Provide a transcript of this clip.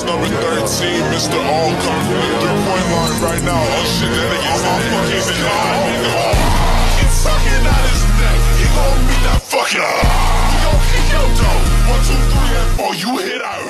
number 13, Mr. All confident 3-point line right now. Oh shit, that nigga's fucking line, nigga. He's sucking out his neck. He gon' beat that fucking. We gon' kick your dough. 1, 2, 3, and 4. You hit out.